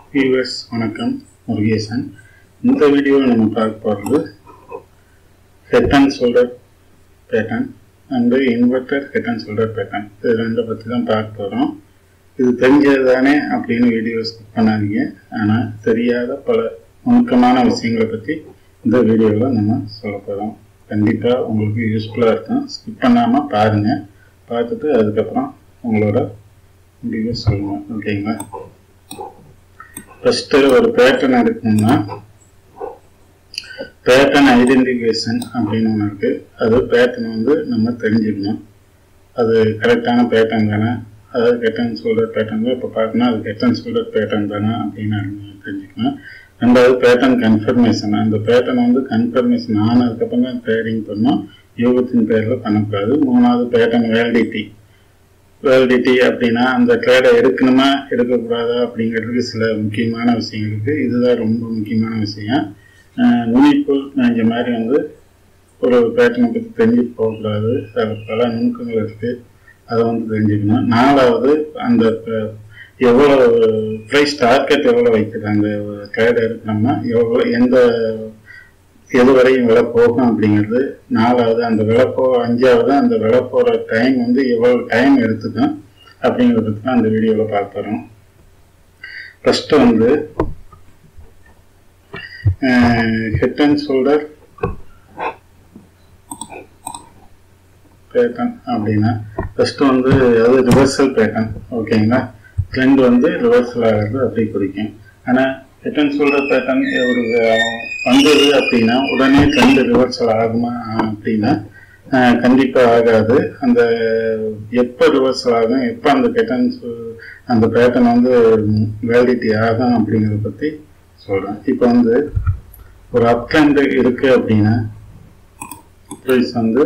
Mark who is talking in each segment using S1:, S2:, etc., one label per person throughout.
S1: viewers வணக்கம் முருகேசன். இந்த வீடியோவில் நம்ம பார்க்க போகிறது head and shoulder pattern and inverted head and shoulder pattern. இது ரெண்டை பற்றி தான் பார்க்க போகிறோம். இது தெரிஞ்சது தானே அப்படின்னு வீடியோ ஸ்கிப் பண்ணாதீங்க. ஆனால் தெரியாத பல நுணுக்கமான விஷயங்களை பற்றி இந்த வீடியோவில் நம்ம சொல்ல போகிறோம். கண்டிப்பாக உங்களுக்கு யூஸ்ஃபுல்லாக இருக்கும். ஸ்கிப் பண்ணாமல் பாருங்கள். பார்த்துட்டு அதுக்கப்புறம் உங்களோட முடிவை சொல்லுங்கள். ஓகேங்களா? ஃபஸ்ட்டு ஒரு பேட்டர்ன் எடுக்கணும்னா பேட்டர்ன் ஐடென்டிஃபிகேஷன் அப்படின்னு ஒன்று இருக்குது. அது பேட்டர்ன் வந்து நம்ம தெரிஞ்சுக்கணும். அது கரெக்டான பேட்டர்ன் தானே, அதாவது ஹெட் அண்ட் ஷோல்டர் பேட்டர்ன் தான் இப்போ பார்க்கணும். அது ஹெட் அண்ட் ஷோல்டர் பேட்டர்ன் தானே அப்படின்னு தெரிஞ்சுக்கணும். ரெண்டாவது பேட்டர்ன் கன்ஃபர்மேஷன். அந்த பேட்டர்ன் வந்து கன்ஃபர்மேஷன் ஆனதுக்கப்புறம் தான் ட்ரேடிங் பண்ணோம். யோகத்தின் பேரில் பண்ணக்கூடாது. மூணாவது பேட்டர்ன் வேலிடிட்டி அப்படின்னா அந்த ட்ரேடை எடுக்கணுமா எடுக்கக்கூடாதா அப்படிங்கிறதுக்கு சில முக்கியமான விஷயங்கள் இருக்குது. இதுதான் ரொம்ப முக்கியமான விஷயம். நுனிக்குள் இந்த மாதிரி வந்து ஒரு பேட்டர்னை பற்றி தெரிஞ்சுட்டு போகக்கூடாது. அதில் பல நுணுக்கங்கள் இருக்குது, அதை வந்து தெரிஞ்சுக்கணும். நாலாவது அந்த எவ்வளோ ப்ரைஸ் டார்கெட் எவ்வளோ வைக்கிறாங்க ட்ரேடை எடுக்கணும்னா எவ்வளோ எது வரையும் விலை போகும் அப்படிங்கிறது நாலாவது. அந்த விலை அஞ்சாவது அந்த விலை போகிற டைம் வந்து எவ்வளோ டைம் எடுத்துக்கும் அப்படிங்கிறதுக்கு தான் அந்த வீடியோவில் பார்க்குறோம். ஃபஸ்ட்டு வந்து ஹெட் அண்ட் ஷோல்டர் பேட்டர்ன் அப்படின்னா ஃபஸ்ட்டு வந்து அது ரிவர்சல் பேட்டர்ன். ஓகேங்களா? ட்ரெண்ட் வந்து ரிவர்சல் ஆகிறது அப்படி குறிக்கும். ஆனால் ஹெட் அண்ட் ஷோல்டர் பேட்டர்ன் ஒரு வந்தது அப்படின்னா உடனே ட்ரெண்ட் ரிவர்சல் ஆகுமா அப்படின்னா கண்டிப்பாக ஆகாது. அந்த எப்போ ரிவர்சல் ஆகும், எப்போ அந்த அந்த பேட்டர்ன் வந்து வேலிடிட்டி ஆகும் அப்படிங்கிறத பற்றி சொல்கிறேன். இப்போ வந்து ஒரு அப் ட்ரெண்ட் இருக்குது அப்படின்னா ப்ரைஸ் வந்து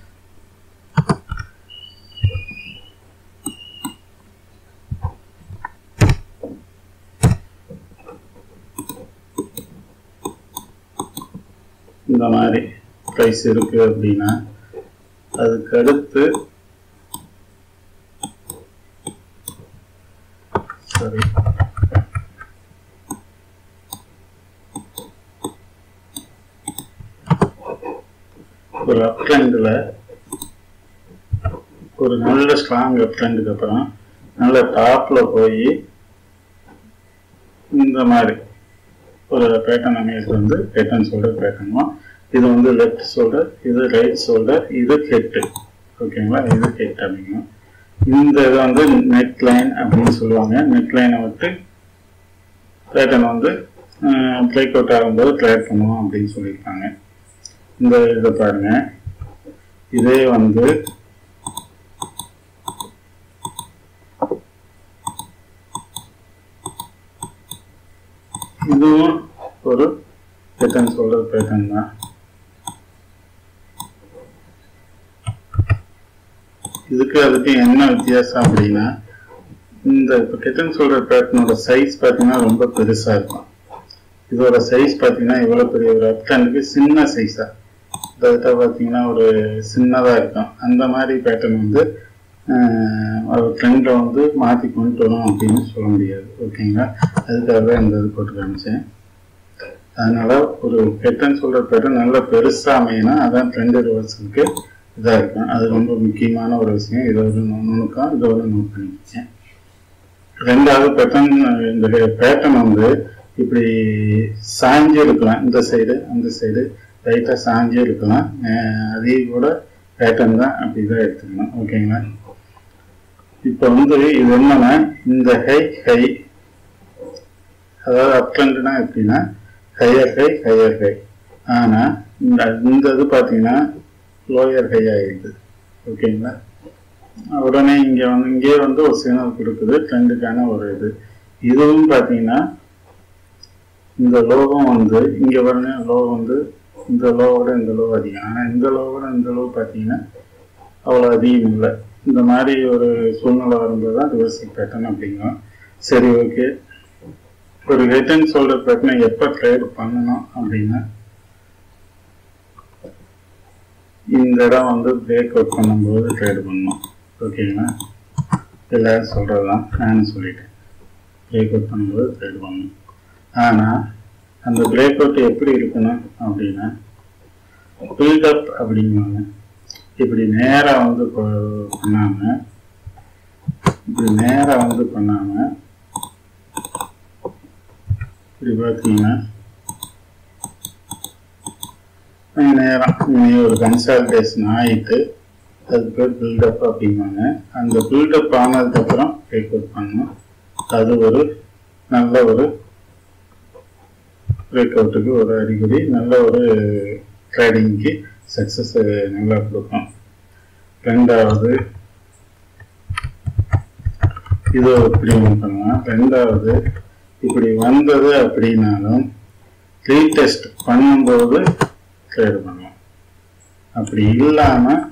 S1: இந்த மாதிரி ப்ரைஸ் இருக்கு அப்படின்னா அதுக்கு அடுத்து ஒரு அப் ட்ரெண்டில் ஒரு நல்ல ஸ்ட்ராங் அப் ட்ரெண்டுக்கு அப்புறம் நல்ல டாப்பில் போய் இந்த மாதிரி ஒரு பேட்டர்ன் அமைகிறது வந்து ஹெட் அண்ட் ஷோல்டர் பேட்டர்னும். இது வந்து லெஃப்ட் ஷோல்டர், இது ரைட் ஷோல்டர், இது ஹெட்டு. ஓகேங்களா? இது ஹெட் அப்படிங்கும். இந்த இதை வந்து நெக் லைன் அப்படின்னு சொல்லுவாங்க. நெக் லைனை விட்டு பேட்டர்ன் வந்து பிரேக் அவுட் ஆகும்போது ட்ரேட் பண்ணுவோம் அப்படின்னு சொல்லியிருக்காங்க. இந்த இதை பாருங்க. இதே வந்து இதுவும் ஒரு ஹெட் அண்ட் ஷோல்டர் பேட்டர்ன் தான். இதுக்கு அதுக்கு என்ன வித்தியாசம் அப்படின்னா இந்த ஹெட் அண்ட் ஷோல்டர் பேட்டர்னோட சைஸ் பார்த்தீங்கன்னா ரொம்ப பெருசாக இருக்கும். இதோட சைஸ் பார்த்தீங்கன்னா இவ்வளோ பெரிய ஒரு அப் ட்ரெண்டுக்கு சின்ன சைஸாக இதை பார்த்தீங்கன்னா ஒரு சின்னதாக இருக்கும். அந்த மாதிரி பேட்டர்ன் வந்து ஒரு ட்ரெண்டை வந்து மாற்றி கொண்டு வரும் அப்படின்னு சொல்ல முடியாது. ஓகேங்களா? அதுக்காக தான் இந்த இது போட்டு காமிச்சேன். அதனால ஒரு ஹெட் அண்ட் ஷோல்டர் பேட்டர்ன் நல்லா பெருசாக அமையினா அதான் ட்ரெண்ட் ரிவர்சலுக்கு இதாக இருக்கும். அது ரொம்ப முக்கியமான ஒரு விஷயம். இதை ஒரு நுணுக்கம், இதை ஒரு நோட் பண்ணிக்கிச்சேன். ரெண்டாவது பேட்டர்ன், இந்த பேட்டர்ன் வந்து இப்படி சாஞ்சு இருக்கலாம். இந்த சைடு அந்த சைடு லைட்டாக சாஞ்சு இருக்கலாம். அதே கூட பேட்டர்ன் தான் அப்படி தான் எடுத்துக்கணும். ஓகேங்களா? இப்போ வந்து இது என்னன்னா இந்த ஹை அதாவது அப் ட்ரெண்ட்னா எப்படின்னா ஹையர் ஹை. ஆனால் இந்த இது பார்த்தீங்கன்னா லோயர் ஹை ஆகிடுது. ஓகேங்களா? உடனே இங்கே வந்து ஒரு சிக்னல் கொடுக்குது ட்ரெண்டுக்கான ஒரு இது. இதுவும் பார்த்தீங்கன்னா இந்த லோகம் வந்து இங்கே பாருங்க, லோ வந்து இந்த லோவோட இந்த லோ அதிகம். ஆனால் இந்த லோவோட இந்த லோ பார்த்தீங்கன்னா அவ்வளோ அதிகம் இல்லை. இந்த மாதிரி ஒரு சூழ்நிலை வரும்போது தான் ரிவர்சல் பேட்டர்ன் அப்படிங்கும். சரி, ஓகே. ஒரு ஹெட் அண்ட் ஷோல்டர் பேட்டர்னை எப்போ ட்ரேட் பண்ணணும் அப்படின்னா இந்த இடம் வந்து பிரேக் அவுட் பண்ணும்போது ட்ரேட் பண்ணணும். ஓகேங்களா? எல்லாரும் சொல்கிறது தான், நானும் சொல்லிட்டேன். பிரேக் அவுட் பண்ணும்போது ட்ரேட் பண்ணணும். ஆனால் அந்த பிரேக் அவுட் எப்படி இருக்கணும் அப்படின்னா பில்டப் அப்படிங்குவாங்க. இப்படி நேராக வந்து பண்ணாமல் இப்படி நேராக வந்து பண்ணாமல் இப்படி பார்த்தீங்கன்னா நேரம் ஒரு கன்சல்டேஷன் ஆகிட்டு அதுக்கு பேர் பில்டப் அப்படிங்குவாங்க. அந்த பில்டப் ஆனதுக்கப்புறம் பிரேக் அவுட் பண்ணணும். அது ஒரு நல்ல ஒரு பிரேக் அவுட்டுக்கு ஒரு அறிகுறி, நல்ல ஒரு ட்ரேடிங்க்கு சக்ஸஸ் நல்லா கொடுக்கும். ரெண்டாவது இது இப்படி ஒன்று பண்ணலாம். ரெண்டாவது இப்படி வந்தது அப்படின்னாலும் ரீடெஸ்ட் பண்ணும்போது ட்ரேட் பண்ணலாம். அப்படி இல்லாமல்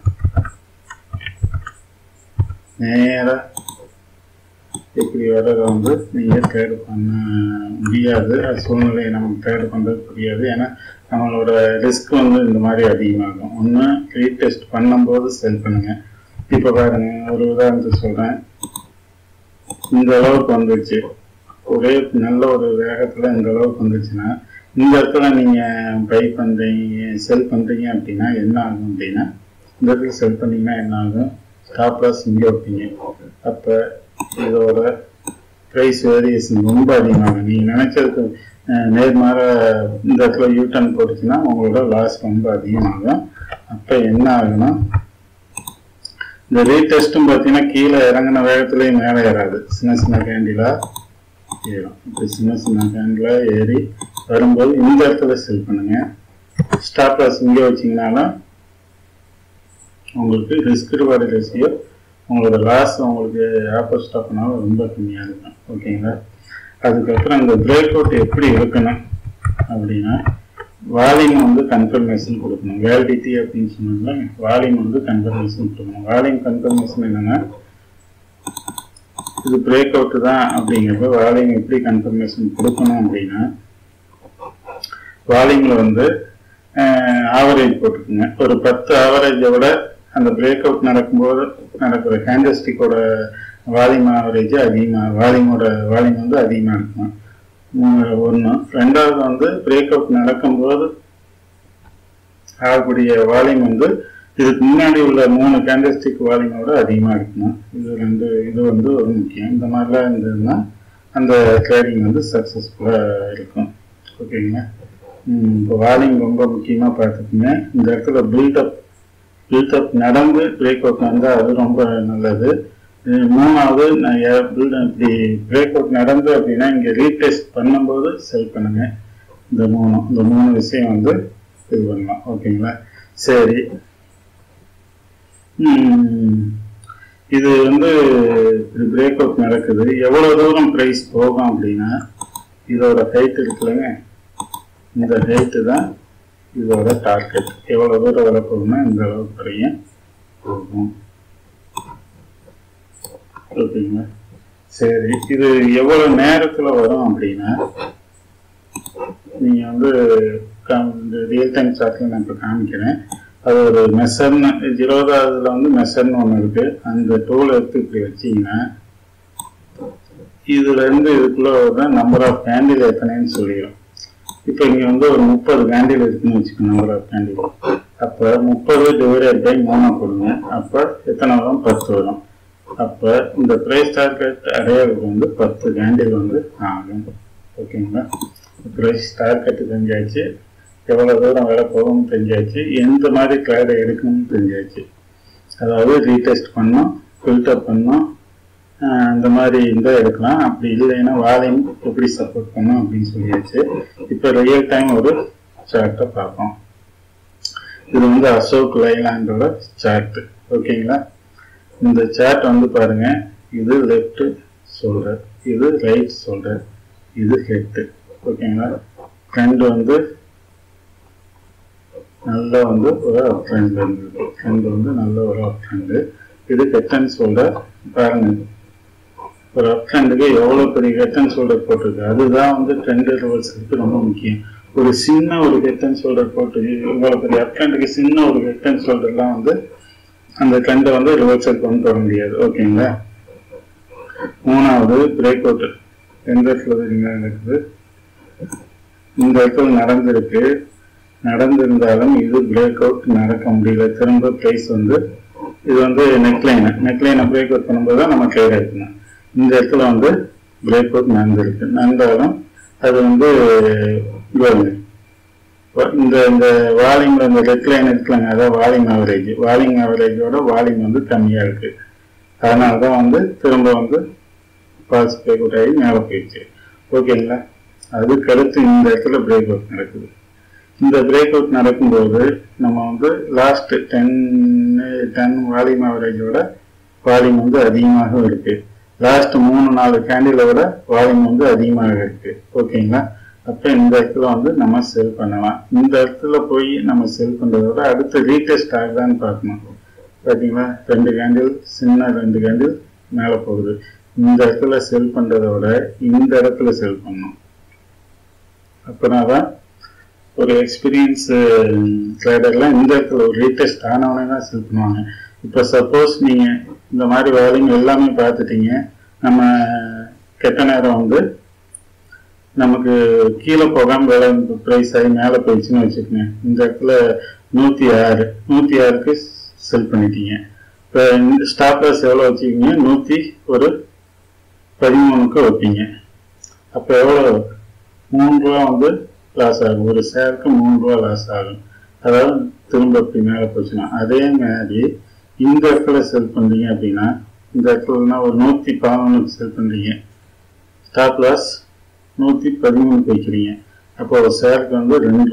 S1: நேராக இப்படி வர்றதை வந்து நீங்கள் ட்ரேட் பண்ண முடியாது. அது சூழ்நிலையை நமக்கு ட்ரேட் பண்ணுறது புரியாது. ஏன்னா நம்மளோட ரிஸ்க் வந்து இந்த மாதிரி அதிகமாகும். ஒன்று ரீடெஸ்ட் பண்ணும்போது செல் பண்ணுங்கள். இப்போ பாருங்கள், ஒரு உதாரணத்துக்கு சொல்கிறேன். இந்த அளவுக்கு வந்துச்சு, ஒரே நல்ல ஒரு வேகத்தில் இந்த அளவுக்கு வந்துச்சுன்னா இந்த இடத்துல நீங்கள் பை பண்ணுறீங்க செல் பண்ணுறீங்க அப்படின்னா என்ன ஆகும் அப்படின்னா இந்த இடத்துல செல் பண்ணிங்கன்னா என்ன ஆகும், ஸ்டாப் லாஸ் இங்கே வைப்பீங்க. அப்போ இதோட ப்ரைஸ் வேரியேஷன் ரொம்ப அதிகமாகும். நீங்கள் நினச்சதுக்கு நேர்மாற இந்த இடத்துல யூட்டர்ன் போட்டுச்சுன்னா உங்களோட லாஸ் ரொம்ப அதிகமாகும். அப்போ என்ன ஆகுன்னா இந்த ரீடெஸ்ட்டும் பார்த்தீங்கன்னா கீழே இறங்கின வேகத்துலேயும் மேலே ஏறாது, சின்ன சின்ன கேண்டிலாக ஏறும். இப்போ சின்ன சின்ன கேண்டிலாக ஏறி வரும்போது இந்த இடத்துல செல் பண்ணுங்கள். ஸ்டாப் லாஸ் இங்கே வச்சிங்கனாலும் உங்களுக்கு ரிஸ்க் ரிவார்டு ரேஷியோ உங்களோட லாஸ் உங்களுக்கு ஆப்போசிட்டாக பண்ணாலும் ரொம்ப கம்மியாக இருக்கும். ஓகேங்களா? அதுக்கப்புறம் இந்த பிரேக் அவுட் எப்படி இருக்கணும் அப்படின்னா வால்யூம் வந்து கன்ஃபர்மேஷன் கொடுக்கணும். வேலிடிட்டி அப்படின்னு சொன்னாங்க, வால்யூம் வந்து கன்ஃபர்மேஷன் கொடுக்கணும். வால்யூம் கன்ஃபர்மேஷன் என்னென்னா இது பிரேக் அவுட் தான் அப்படிங்கிறப்ப வால்யூம் எப்படி கன்ஃபர்மேஷன் கொடுக்கணும் அப்படின்னா வால்யூமில் வந்து ஆவரேஜ் போட்டுக்குங்க. ஒரு 10 ஆவரேஜை விட அந்த பிரேக் அவுட் நடக்கும்போது நடக்கிற கேண்டல்ஸ்டிக்கோட வால்யூம் ஆவரேஜ் அதிகமாக வால்யூம் வந்து அதிகமாக இருக்கும். ஒன்று. ரெண்டாவது வந்து பிரேக் அவுட் நடக்கும்போது ஆகக்கூடிய வால்யூம் வந்து இதுக்கு முன்னாடி உள்ள 3 கேண்டல்ஸ்டிக் வால்யூமோட அதிகமாக இருக்கணும். இது வந்து ஒரு முக்கியம். இந்த மாதிரிலாம் இருந்ததுன்னா அந்த ட்ரேடிங் வந்து சக்ஸஸ்ஃபுல்லாக இருக்கும். ஓகேங்களா? இப்போ வால்யூம் ரொம்ப முக்கியமாக பார்த்துக்குங்க. இந்த இடத்துல பில்டப் நடந்து பிரேக் அவுட் வந்தால் அது ரொம்ப நல்லது. மூணாவது, இப்படி பிரேக் அவுட் நடந்து அப்படின்னா இங்கே ரீடெஸ்ட் பண்ணும்போது செல் பண்ணுங்க. இந்த மூணு விஷயம் வந்து இது பண்ணலாம். ஓகேங்களா? சரி, இது வந்து இப்படி பிரேக் அவுட் நடக்குது. எவ்வளோ தூரம் ப்ரைஸ் போகும் அப்படின்னா இதோட ஹைட் இருக்குல்லங்க, இந்த ஹைட்டு தான் இதோட டார்கெட். எவ்வளோ தூரம் வர போகும்னா இந்த அளவுக்கு வரையும் போகும். ஓகேங்களா? சரி, இது எவ்வளோ நேரத்தில் வரும் அப்படின்னா நீங்கள் வந்து இந்த ரியல் டைம் சார்ட்டில் நான் இப்போ காமிக்கிறேன். அது ஒரு மெஷர்னு 20ஆவதுல வந்து மெஷர்னு ஒன்று இருக்குது. அந்த டூல் எடுத்து இப்படி வச்சிங்கன்னா இதுலேருந்து இதுக்குள்ளே தான் நம்பர் ஆஃப் கேண்டில் எத்தனைன்னு சொல்லிடும். இப்போ இங்கே வந்து ஒரு 30 கேண்டில் இருக்குன்னு வச்சுக்கோங்க, நம்பர் ஆஃப் கேண்டில். அப்போ 30 டிவைடட் பை 3 கொடுங்க. அப்போ எத்தனை வரும்? 10 வரும். அப்போ இந்த ப்ரைஸ் டார்கெட் அடையிறதுக்கு வந்து 10 கேண்டில் வந்து ஆகும். ஓகேங்களா? ப்ரைஸ் டார்கெட்டு தெரிஞ்சாச்சு, எவ்வளோ தூரம் வேலை போகும்னு தெரிஞ்சாச்சு, எந்த மாதிரி ட்ரேடை எடுக்கணும்னு தெரிஞ்சாச்சு. அதாவது ரீடெஸ்ட் பண்ணோம், ஃபில்டர் பண்ணோம், இந்த மாதிரி இருந்தால் எடுக்கலாம். அப்படி இல்லைன்னா வால்யூம் எப்படி சப்போர்ட் பண்ணோம் அப்படின்னு சொல்லியாச்சு. இப்போ ரியல் டைம் ஒரு சார்ட்டை பார்ப்போம். இது வந்து அசோக் லைலாண்டோட சார்ட்டு. ஓகேங்களா? இந்த சார்ட் வந்து பாருங்க, இது லெஃப்ட் ஷோல்டர், இது ரைட் ஷோல்டர், இது ஹெட்டு. ஓகேங்களா? ட்ரெண்ட் வந்து நல்லா வந்து ஒரு அப் ட்ரெண்ட்ல இருந்தது. ட்ரெண்ட் வந்து நல்ல ஒரு அப் ட்ரெண்டு. இது ஹெட் அண்ட் ஷோல்டர். பாருங்க, ஒரு அப் ட்ரெண்டுக்கு எவ்வளோ பெரிய ஹெட் அண்ட் ஷோல்டர் போட்டிருக்கு. அதுதான் வந்து ட்ரெண்ட் ரிவர்ஸலுக்கு ரொம்ப முக்கியம். ஒரு சின்ன ஒரு ஹெட் அண்ட் ஷோல்டர் போட்டு இவ்வளோ பெரிய அப் ட்ரெண்டுக்கு சின்ன ஒரு ஹெட் அண்ட் ஷோல்டர்லாம் வந்து அந்த ட்ரெண்டை வந்து ரிவர்ஸல் கொண்டு வர முடியாது. ஓகேங்களா? மூணாவது, பிரேக் அவுட் எந்த இடத்துல தெரியுங்களா நடக்குது? இந்த இடத்துல நடந்திருக்கு. நடந்திருந்தாலும் இது பிரேக் அவுட் நடக்க முடியல. திரும்ப பிரைஸ் வந்து இது வந்து நெக்லைனை பிரேக் அவுட் பண்ணும்போது தான் நம்ம ட்ரேட் எடுக்கணும். இந்த இடத்துல வந்து பிரேக் அவுட் நடந்தாலும் அது வந்து இந்த இந்த வால்யூம்ல இந்த ரெக்லைன் இருக்கலாங்க, அதாவது வால்யூம் ஆவரேஜோட வால்யூம் வந்து கம்மியா இருக்கு. அதனாலதான் வந்து திரும்ப வந்து ஃபால்ஸ் பிரேக் அவுட் ஆகி மேலே போயிடுச்சு. ஓகேங்களா? அதுக்கு அடுத்து இந்த இடத்துல பிரேக் அவுட் நடக்குது. இந்த பிரேக் அவுட் நடக்கும்போது நம்ம வந்து லாஸ்ட் 10 வால்யூம் ஆவரேஜோட வால்யூம் வந்து அதிகமாக இருக்கு. லாஸ்ட் 3-4 கேண்டிலை விட வால்யூம் வந்து அதிகமாக இருக்கு. ஓகேங்களா? அப்ப இந்த இடத்துல வந்து நம்ம செல் பண்ணலாம். இந்த இடத்துல போய் நம்ம செல் பண்றதை விட அடுத்து ரீடெஸ்ட் ஆகுதான்னு பார்க்கணும். பார்த்தீங்களா? 2 கேண்டில், சின்ன 2 கேண்டில் மேலே போகுது. இந்த இடத்துல செல் பண்றதை விட இந்த இடத்துல செல் பண்ணணும். அப்பதான் ஒரு எக்ஸ்பீரியன்ஸ் ட்ரேடர்லாம் இந்த இடத்துல ஒரு ரீடெஸ்ட் ஆனவனே தான் செல் பண்ணுவாங்க. இப்போ சப்போஸ் நீங்க இந்த மாதிரி வேலைங்க எல்லாமே பார்த்துட்டீங்க, நம்ம கெட்ட நேரம் வந்து நமக்கு கீழே போகாம வேலை ப்ரைஸ் ஆகி மேலே போயிடுச்சுன்னு வச்சுக்கோங்க. இந்த இடத்துல 106க்கு செல் பண்ணிட்டீங்க. இப்போ ஸ்டாப் லாஸ் எவ்வளோ வச்சுக்கிங்க? 113க்கு வைப்பீங்க. அப்போ எவ்வளோ? 3 ரூபா வந்து லாஸ் ஆகும். ஒரு ஷேருக்கு 3 ரூபா லாஸ் ஆகும். அதாவது திரும்ப அப்படி மேலே போச்சுன்னா அதே மாதிரி இந்த இடத்துல செல் பண்றீங்க அப்படின்னா இந்த இடத்துல ஒரு 111க்கு செல் பண்றீங்க. ஸ்டாப் லாஸ் 113க்கு வைக்கிறீங்க. அப்போ ஒரு ஷேருக்கு வந்து 2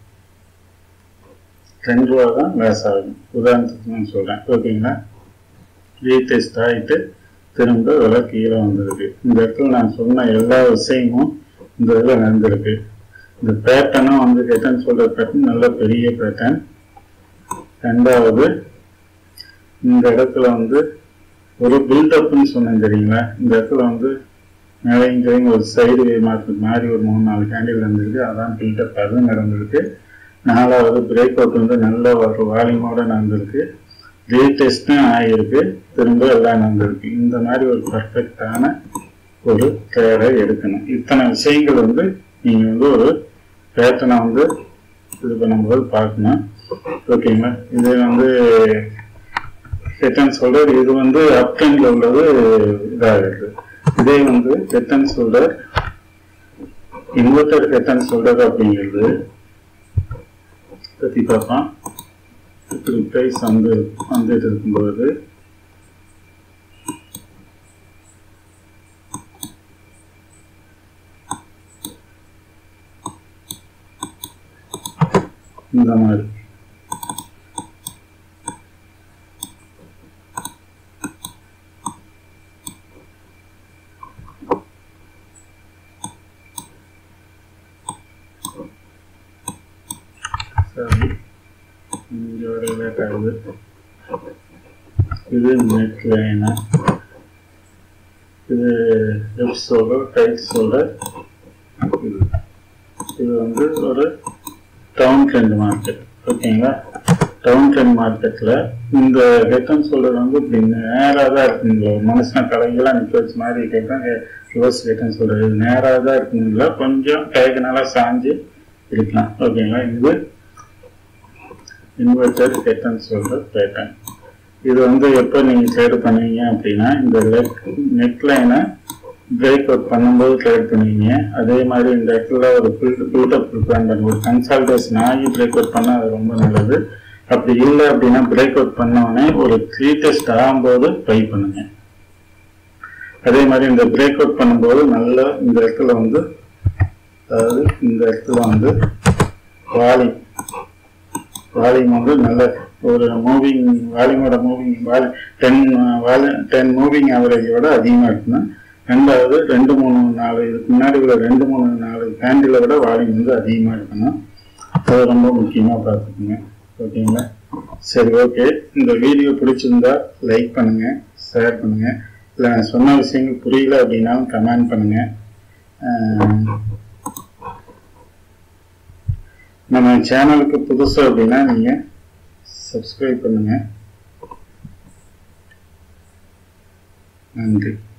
S1: ரூபா தான் லாஸ் ஆகும். உதாரணத்துக்கு நான் சொல்றேன். ஓகேங்களா? ரீடெஸ்ட் ஆகிட்டு திரும்ப விலை கீழே வந்திருக்கு. இந்த இடத்துல நான் சொன்ன எல்லா விஷயமும் இந்த இதில் நடந்திருக்கு. இந்த பேட்டர்னும் வந்து ரிட்டர்ன் சொல்ற பேட்டர்ன் நல்ல பெரிய பேட்டர்ன். ரெண்டாவது இந்த இடத்துல வந்து ஒரு பில்டப்னு சொன்னேன் தெரியுங்களா? இந்த இடத்துல வந்து மேலையும் ஒரு சைடு மார்க்கெட் மாதிரி ஒரு 3-4 கேண்டில் நடந்திருக்கு. அதான் பில்டப், அதுவும் நடந்திருக்கு. 4வது பிரேக் அவுட் வந்து நல்ல ஒரு வால்யூமோட நடந்திருக்கு. ரீடெஸ்டும் ஆகியிருக்கு. திரும்ப எல்லாம் நடந்திருக்கு. இந்த மாதிரி ஒரு பர்ஃபெக்டான ஒரு ட்ரேடை எடுக்கணும். இத்தனை விஷயங்கள் வந்து நீங்க வந்து ஒரு பேட்டர்னை வந்து இது பண்ணும்போது பார்க்கணும். ஓகேங்களா? இது வந்து ரிட்டர்ன் சொல்றர், இது வந்து அப் ட்ரெண்ட்ல உள்ளது இதாகிறது. இதே வந்து ரிட்டர்ன் சொல்றர், இன்வெர்டர் ரிட்டர்ன் சொல்றர் அப்படிங்கிறது பத்தி பார்ப்போம். இப்படி பிரைஸ் வந்துட்டு இருக்கும்போது இந்த மாதிரி இங்க ஒரு லேட் ஆகுது. இது நெட் லைனா, இது லெஃப்ட் ஷோல்டர், ரைட் ஷோல்டர். இது வந்து ஒரு டவுன் ட்ரெண்ட் மார்க்கெட். ஓகேங்களா? டவுன் ட்ரெண்ட் மார்க்கெட்ல இந்த ரிட்டர்ன் சொல்றது வந்து இப்படி நேராக தான் இருக்குங்களா? மனுஷன தலைகளாக நிற்க வச்ச மாதிரி கேட்கும். ரிவர்ஸ் ரிட்டர்ன் சொல்றது நேராக தான் இருக்குங்களா? கொஞ்சம் கைக்குனால சாஞ்சு இருக்கலாம். ஓகேங்களா? இது இன்வெர்டர் ரிட்டர்ன் சொல்ற பேட்டர்ன். இது வந்து எப்போ நீங்க ட்ரேட் பண்ணுவீங்க அப்படின்னா இந்த நெக் லைனை பிரேக் அவுட் பண்ணும்போது ட்ரேட் பண்ணுவீங்க. அதே மாதிரி இந்த இடத்துல ஒரு பில்டப் பிளான் பண்ணுங்க. ஒரு கன்சல்டேஷன் ஆகி பிரேக் அவுட் பண்ணால் அது ரொம்ப நல்லது. அப்படி இல்லை அப்படின்னா பிரேக் அவுட் பண்ணோடனே ஒரு ரீடெஸ்ட் ஆகும்போது ட்ரை பண்ணுங்க. அதே மாதிரி இந்த பிரேக் அவுட் பண்ணும்போது நல்லா இந்த இடத்துல வந்து, அதாவது இந்த இடத்துல வந்து வால்யூம் வந்து நல்ல ஒரு மூவிங் வால்யூமோட மூவிங் 10 மூவிங் ஆவரேஜோட அதிகமாக இருக்கணும். ரெண்டாவது 2-3-4 இதுக்கு முன்னாடி உள்ள 2-3-4 கேண்டிலை விட வால்யூம் வந்து அதிகமாக இருக்கணும். அது ரொம்ப முக்கியமாக பார்த்துக்குங்க. ஓகேங்களா? சரி, ஓகே. இந்த வீடியோ பிடிச்சிருந்தா லைக் பண்ணுங்க, ஷேர் பண்ணுங்க. இல்லை நான் சொன்ன விஷயங்கள் புரியல அப்படின்னாலும் கமெண்ட் பண்ணுங்க. நம்ம சேனலுக்கு புதுசு அப்படின்னா நீங்க சப்ஸ்கிரைப் பண்ணுங்க. நன்றி.